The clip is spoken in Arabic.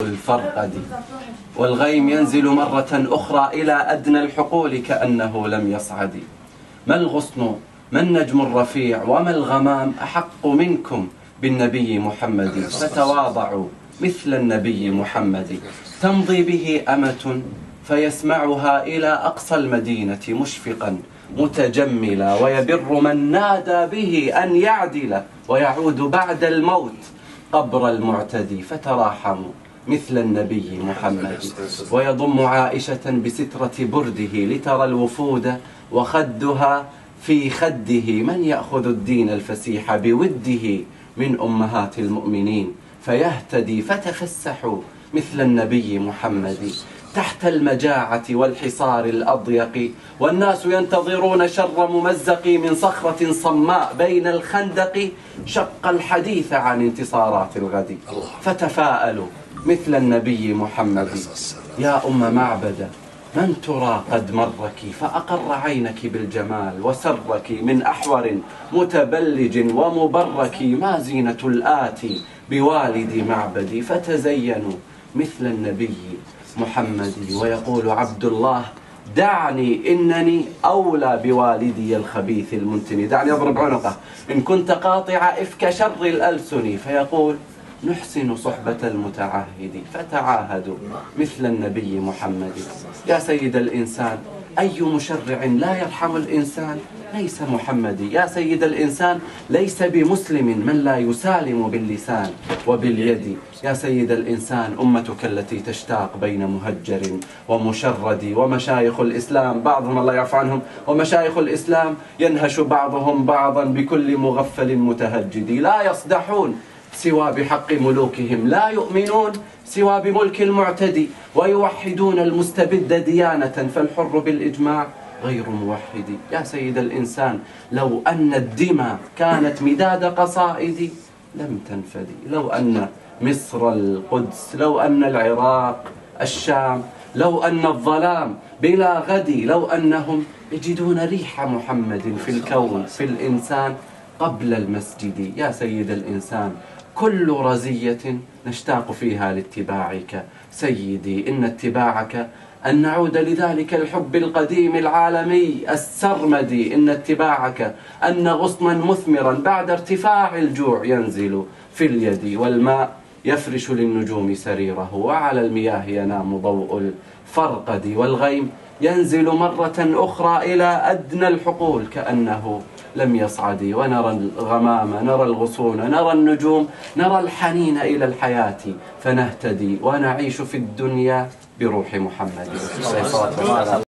الفرقد، والغيم ينزل مرة أخرى إلى أدنى الحقول كأنه لم يصعد. ما الغصن، ما النجم الرفيع، وما الغمام أحق منكم بالنبي محمد، فتواضعوا مثل النبي محمد. تمضي به أمة فيسمعها إلى أقصى المدينة مشفقا متجملا، ويبر من نادى به أن يعدل، ويعود بعد الموت قبر المعتدي، فتراحموا مثل النبي محمد. ويضم عائشة بسترة برده لترى الوفود وخدها في خده، من يأخذ الدين الفسيح بوده من أمهات المؤمنين فيهتدي، فتفسحوا مثل النبي محمد. تحت المجاعة والحصار الأضيق والناس ينتظرون شر ممزق، من صخرة صماء بين الخندق شق الحديث عن انتصارات الغد، فتفاءلوا مثل النبي محمد. يا أم معبد، من ترى قد مرك فأقر عينك بالجمال، وسرك من أحور متبلج ومبرك، ما زينة الآتي بوالد معبد، فتزينوا مثل النبي محمد. ويقول عبد الله: دعني إنني أولى بوالدي الخبيث المنتن، دعني أضرب عنقه إن كنت قاطع إفك شر الألسن، فيقول: نحسن صحبة المتعهد، فتعاهدوا مثل النبي محمد. يا سيد الإنسان، أي مشرع لا يرحم الإنسان ليس محمدي. يا سيد الإنسان، ليس بمسلم من لا يسالم باللسان وباليد. يا سيد الإنسان، أمتك التي تشتاق بين مهجر ومشرد، ومشايخ الإسلام بعضهم الله يعفو عنهم، ومشايخ الإسلام ينهش بعضهم بعضا بكل مغفل متهجد، لا يصدحون سوى بحق ملوكهم، لا يؤمنون سوى بملك المعتدي، ويوحدون المستبد ديانة، فالحر بالإجماع غير موحد. يا سيد الإنسان، لو أن الدماء كانت مداد قصائدي لم تنفدي، لو أن مصر القدس، لو أن العراق الشام، لو أن الظلام بلا غد، لو أنهم يجدون ريح محمد في الكون في الإنسان قبل المسجد. يا سيد الإنسان، كل رزية نشتاق فيها لاتباعك سيدي، إن اتباعك أن نعود لذلك الحب القديم العالمي السرمدي، إن اتباعك أن غصنا مثمرا بعد ارتفاع الجوع ينزل في اليد، والماء يفرش للنجوم سريره، وعلى المياه ينام ضوء الفرقد، والغيم ينزل مرة أخرى إلى أدنى الحقول كأنه لم يصعد، ونرى الغمام، نرى الغصون، نرى النجوم، نرى الحنين إلى الحياة، فنهتدي ونعيش في الدنيا بروح محمد.